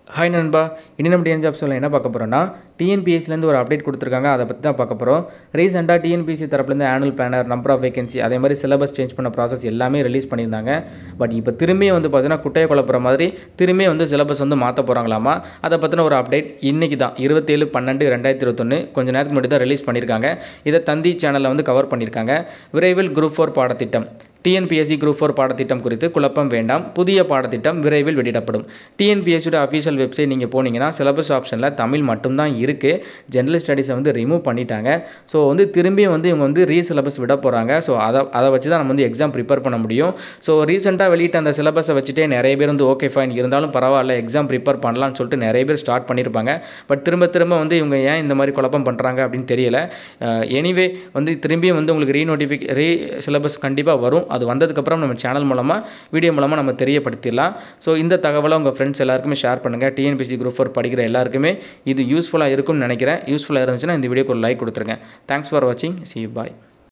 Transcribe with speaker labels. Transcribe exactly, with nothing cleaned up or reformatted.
Speaker 1: Hi நண்பா, இனி நம்ம டிஎன் ஜாப் சொல்ல என்ன பார்க்க போகிறோம்னா டிஎன்பிஎஸ்சிலேருந்து ஒரு அப்டேட் கொடுத்துருக்காங்க. அதை பற்றி தான் பார்க்க போகிறோம். ரீசெண்டாக டிஎன்பிஎஸ்சி தரப்புலேருந்து annual planner, number of vacancy, அதே மாதிரி சிலபஸ் சேஞ்ச் பண்ண ப்ராசஸ் எல்லாமே ரிலீஸ் பண்ணியிருந்தாங்க. பட் இப்போ திரும்பி வந்து பார்த்தீங்கன்னா குட்டையை குழப்புற மாதிரி திரும்பி வந்து சிலபஸ் வந்து மாற்ற போகிறாங்களாமா. அதை பற்றின ஒரு அப்டேட் இன்றைக்கி தான் இருபத்தேழு பன்னெண்டு ரெண்டாயிரத்தி இருபத்தொன்று கொஞ்சம் நேரத்துக்கு முன்னாடி தான் ரிலீஸ் பண்ணியிருக்காங்க. இதை தந்தி சேனலில் வந்து கவர் பண்ணியிருக்காங்க. விரைவில் குரூப் ஃபோர் பாடத்திட்டம் டிஎன்பிஎஸ்சி குரூப் ஃபோர் பாடத்திட்டம் குறித்து குழப்பம் வேண்டாம், புதிய பாடத்திட்டம் விரைவில் வெளியிடப்படும். டிஎன்பிஎஸ்சியோட அஃபீஷியல் வெப்சைட் நீங்கள் போனீங்கன்னா சிலபஸ் ஆப்ஷனில் தமிழ் மட்டும்தான் இருக்குது. ஜென்ரல் ஸ்டடீஸை வந்து ரிமூவ் பண்ணிட்டாங்க. ஸோ வந்து திரும்பியும் வந்து இவங்க வந்து ரீ சிலபஸ் விட போகிறாங்க. ஸோ அதை அதை வச்சு தான் நம்ம வந்து எக்ஸாம் ப்ரிப்பேர் பண்ண முடியும். ஸோ ரீசெண்டாக வெளியிட்ட அந்த சிலபஸை வச்சுட்டே நிறைய பேர் வந்து ஓகே ஃபைன் இருந்தாலும் பரவாயில்ல எக்ஸாம் ப்ரிப்பேர் பண்ணலாம்னு சொல்லிட்டு நிறைய பேர் ஸ்டார்ட் பண்ணியிருப்பாங்க. பட் திரும்ப திரும்ப வந்து இவங்க ஏன் இந்த மாதிரி குழப்பம் பண்ணுறாங்க அப்படின்னு தெரியல. எனிவே வந்து திரும்பியும் வந்து உங்களுக்கு ரீ நோட்டிஃபிகே ரீ சிலபஸ் கண்டிப்பாக வரும். அது வந்ததுக்கப்புறம் நம்ம சேனல் மூலமாக வீடியோ மூலமாக நம்ம தெரியப்படுத்திடலாம். ஸோ இந்த தகவலை உங்கள் ஃப்ரெண்ட்ஸ் எல்லாருக்குமே ஷேர் பண்ணுங்கள். டிஎன்பிஎஸ்சி குரூப் ஃபோர் படிக்கிற எல்லாருக்குமே இது யூஸ்ஃபுல்லாக இருக்கும்னு நினைக்கிறேன். யூஸ்ஃபுல்லாக இருந்துச்சுன்னா இந்த வீடியோக்கு ஒரு லைக் கொடுத்துருங்க. தேங்க்ஸ் ஃபார் வாட்சிங். See you. Bye.